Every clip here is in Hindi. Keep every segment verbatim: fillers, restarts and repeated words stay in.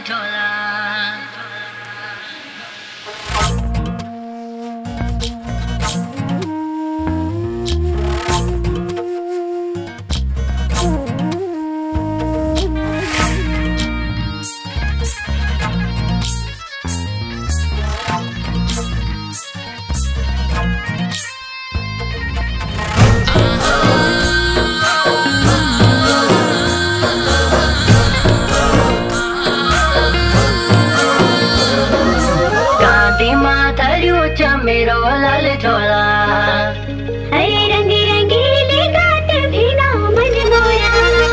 झोला। मेरो लाल झोला हरे रंगी रंगीली गात भी ना मन मोया।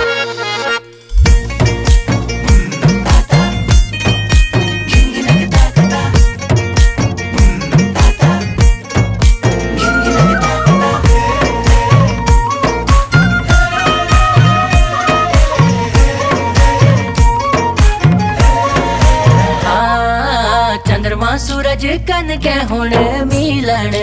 चंद्रमा सूरज कन के हुण मिलन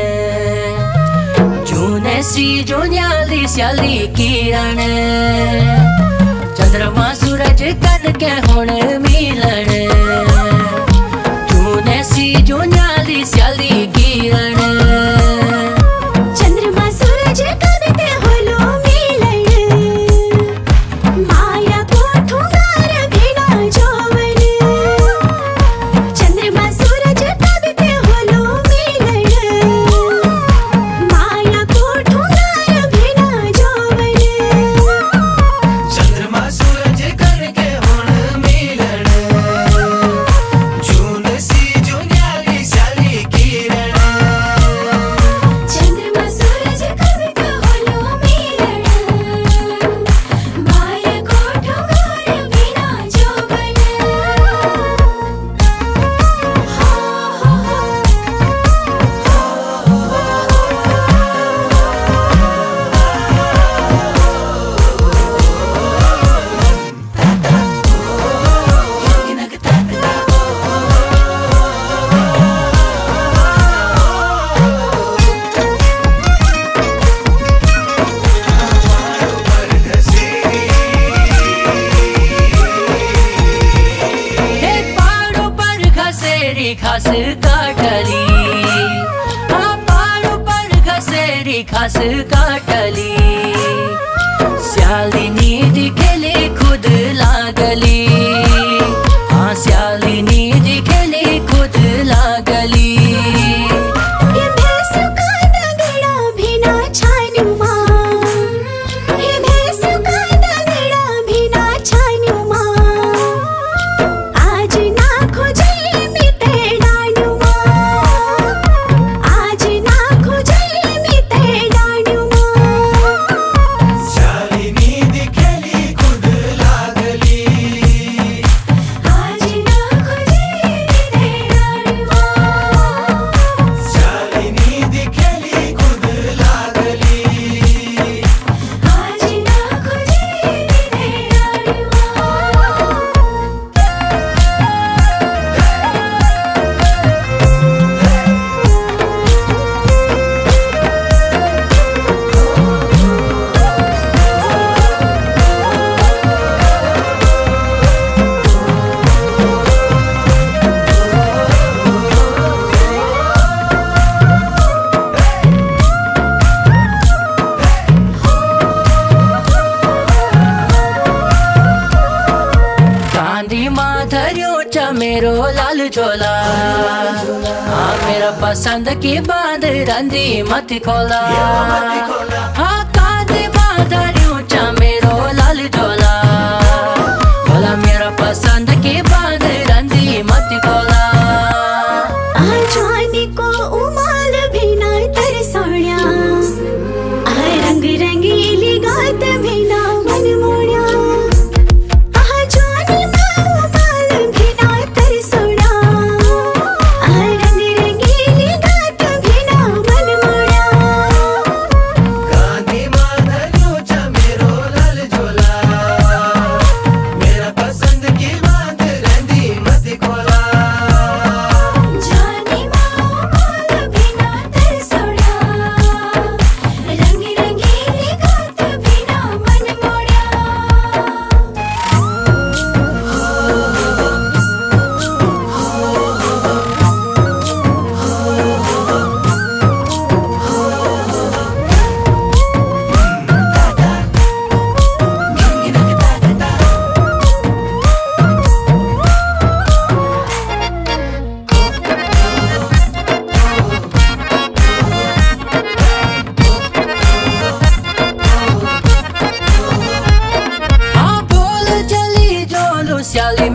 जूने सी जुन्याली स्याली किरण। चंद्रमा सूरज कन के हुण मिलन जूने सी जुन्याली स्याली किरण। चंद्रमा सूरज कन के होलो मिलन माया को ठुंगार बिना जोवन। चंद्रमा सूरज कन के होलो मिलन माया को ठुंगार बिना जोवन। चंद्रमा सूरज कन के हुण मिलन जून सी जुन्याली स्याली किरण। चंद्रमा सूरज कन के होलो मिलन माया को ठुंगार बिना जोवन। हे पहाड़ों पर घसेरी घास काटली, हाँ पहाड़ों पर घसेरी घास काटली। स्यालिनी दिखेली खुद लागली, हाँ स्यालिनी दिखेली खुद लागली। हे भैंसु का नगड़ा बिना छानुमा हे भैंसु का नगड़ा बिना छानुमा। आज ना खोजे मिटे डानुमा आज ना खोजे मिटे डानुमा। शालिनी दिखेली खुद लागली। आज ना खोजे मिटे डानुमा शालिनी दिखेली खुद लागली। आज ना खोजे मिटे गांधी माधरियो चा मेरो लाल झोला, हाँ मेरा पसंद की बांध रंदी मत खोला। हाँ गांधी माधरियो चा मेरो लाल झोला, भोला मेरा पसंद की बांध रंदी मत खोला। आजानी को उमाल बिना तरसोण्या आ रंग रंगीली गात बिना मन मोड्या। आजानी को उमाल बिना तरसोण्या आ रंग रंगीली गात बिना मन मोड्या। गांधी माधरियो चा मेरो लाल झोला, मेरा पसंद की बात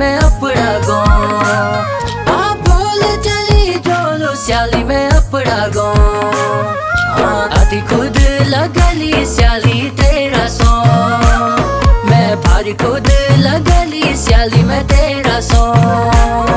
में अपना गो आ बोल चली जोलो स्याली में अपना गो आती खुद लगली स्याली तेरा सो मैं भारी खुद लगली स्याली में तेरा सो